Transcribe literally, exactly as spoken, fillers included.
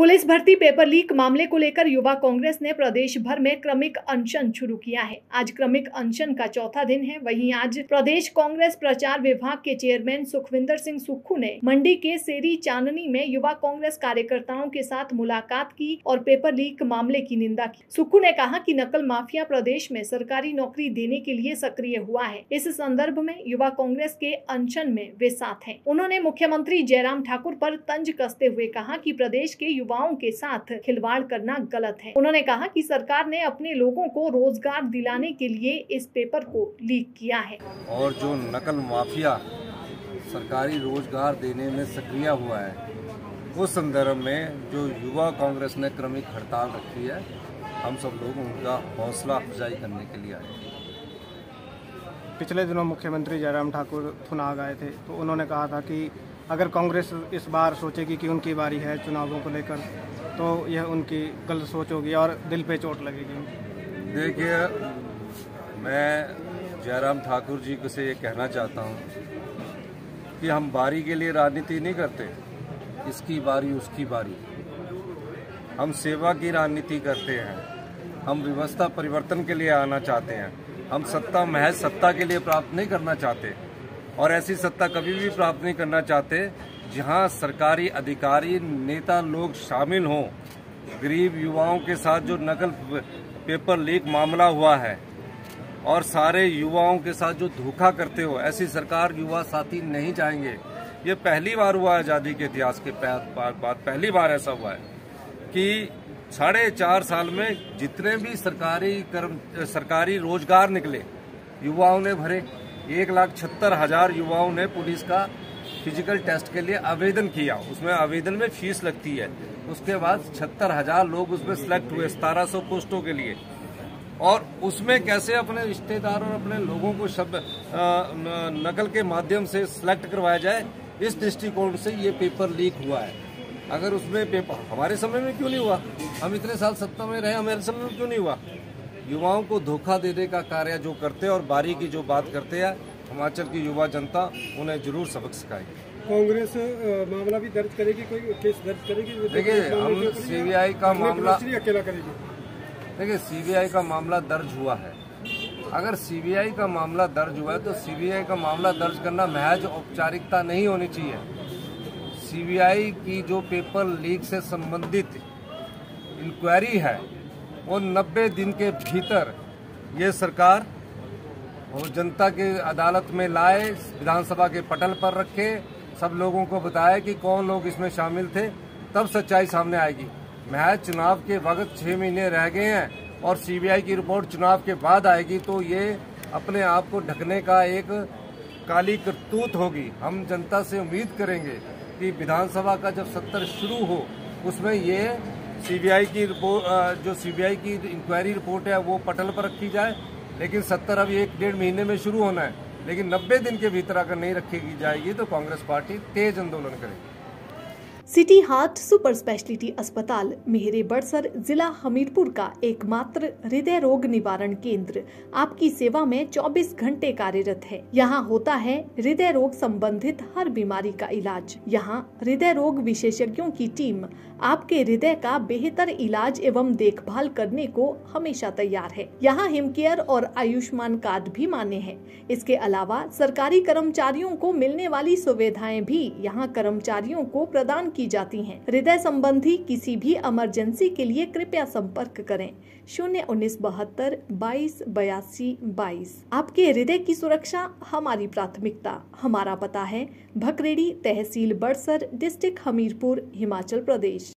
Police भर्ती paper leak मामले को लेकर युवा कांग्रेस ने प्रदेश भर में क्रमिक अनशन शुरू किया है। आज क्रमिक अनशन का चौथा दिन है। वहीं आज प्रदेश कांग्रेस प्रचार विभाग के चेयरमैन सुखविंदर सिंह सुक्खू ने मंडी के सेरी चांदनी में युवा कांग्रेस कार्यकर्ताओं के साथ मुलाकात की और पेपर लीक मामले की निंदा की। सुक्खू ने कहा कि नकल माफिया प्रदेश में सरकारी नौकरी देने के लिए सक्रिय हुआ है। इस संदर्भ में युवा कांग्रेस के अनशन में वे साथ हैं। उन्होंने मुख्यमंत्री जयराम ठाकुर पर तंज कसते हुए कहा कि प्रदेश के युवाओं के साथ खिलवाड़ करना गलत है। उन्होंने कहा कि सरकार ने अपने लोगों को रोजगार दिलाने के लिए इस पेपर को लीक किया है और जो नकल माफिया सरकारी रोजगार देने में सक्रिय हुआ है, उस संदर्भ में जो युवा कांग्रेस ने क्रमिक हड़ताल रखी है, हम सब लोग उनका हौसला अफजाई करने के लिए आए। पिछले दिनों मुख्यमंत्री जयराम ठाकुर चुनाव आए थे, तो उन्होंने कहा था कि अगर कांग्रेस इस बार सोचेगी कि उनकी बारी है चुनावों को लेकर, तो यह उनकी गलत सोच होगी और दिल पे चोट लगेगी। देखिए, मैं जयराम ठाकुर जी को से ये कहना चाहता हूँ कि हम बारी के लिए राजनीति नहीं करते, इसकी बारी उसकी बारी। हम सेवा की राजनीति करते हैं। हम व्यवस्था परिवर्तन के लिए आना चाहते हैं। हम सत्ता महज सत्ता के लिए प्राप्त नहीं करना चाहते, और ऐसी सत्ता कभी भी प्राप्त नहीं करना चाहते जहां सरकारी अधिकारी नेता लोग शामिल हों। गरीब युवाओं के साथ जो नकल पेपर लीक मामला हुआ है और सारे युवाओं के साथ जो धोखा करते हो, ऐसी सरकार युवा साथी नहीं चाहेंगे। ये पहली बार हुआ है आजादी के इतिहास के बाद, पहली बार ऐसा हुआ है कि साढ़े चार साल में जितने भी सरकारी कर्म सरकारी रोजगार निकले युवाओं ने भरे। एक लाख छहत्तर हजार युवाओं ने पुलिस का फिजिकल टेस्ट के लिए आवेदन किया। उसमें आवेदन में फीस लगती है। उसके बाद छहत्तर हजार लोग उसमें सिलेक्ट हुए सतारह सौ पोस्टों के लिए, और उसमें कैसे अपने रिश्तेदार और अपने लोगों को शब्द नकल के माध्यम से सिलेक्ट करवाया जाए, इस दृष्टिकोण से ये पेपर लीक हुआ है। अगर उसमें पेपर हमारे समय में क्यों नहीं हुआ? हम इतने साल सत्ता में रहे, हमारे समय में क्यों नहीं हुआ? युवाओं को धोखा देने का कार्य जो करते हैं और बारी की जो बात करते हैं, हिमाचल की युवा जनता उन्हें जरूर सबक सिखाएगी। कांग्रेस मामला भी दर्ज करेगी, कोई केस दर्ज करेगी? देखिए, हम सीबीआई का मामला अकेला करेगी। देखिए, सीबीआई का मामला दर्ज हुआ है। अगर सीबीआई का मामला दर्ज हुआ है तो सीबीआई का मामला दर्ज करना महज औपचारिकता नहीं होनी चाहिए। सीबीआई की जो पेपर लीक से संबंधित इंक्वायरी है, वो नब्बे दिन के भीतर ये सरकार और जनता के अदालत में लाए, विधानसभा के पटल पर रखे, सब लोगों को बताया कि कौन लोग इसमें शामिल थे, तब सच्चाई सामने आएगी। महज चुनाव के वक्त छह महीने रह गए हैं और सीबीआई की रिपोर्ट चुनाव के बाद आएगी, तो ये अपने आप को ढकने का एक काली करतूत होगी। हम जनता से उम्मीद करेंगे कि विधानसभा का जब सत्र शुरू हो, उसमें ये सीबीआई की रिपोर्ट, जो सीबीआई की इंक्वायरी रिपोर्ट है, वो पटल पर रखी जाए। लेकिन सत्तर अभी एक डेढ़ महीने में शुरू होना है, लेकिन नब्बे दिन के भीतर अगर नहीं रखी जाएगी तो कांग्रेस पार्टी तेज आंदोलन करेगी। सिटी हार्ट सुपर स्पेशलिटी अस्पताल मेहरे बड़सर जिला हमीरपुर का एकमात्र हृदय रोग निवारण केंद्र आपकी सेवा में चौबीस घंटे कार्यरत है। यहाँ होता है हृदय रोग संबंधित हर बीमारी का इलाज। यहाँ हृदय रोग विशेषज्ञों की टीम आपके हृदय का बेहतर इलाज एवं देखभाल करने को हमेशा तैयार है। यहाँ हिमकेयर और आयुष्मान कार्ड भी मान्य है। इसके अलावा सरकारी कर्मचारियों को मिलने वाली सुविधाएं भी यहाँ कर्मचारियों को प्रदान की जाती हैं। हृदय संबंधी किसी भी इमरजेंसी के लिए कृपया संपर्क करें शून्य उन्नीस बहत्तर बाईस बयासी बाईस। आपके हृदय की सुरक्षा हमारी प्राथमिकता। हमारा पता है भकरेड़ी, तहसील बड़सर, डिस्ट्रिक्ट हमीरपुर, हिमाचल प्रदेश।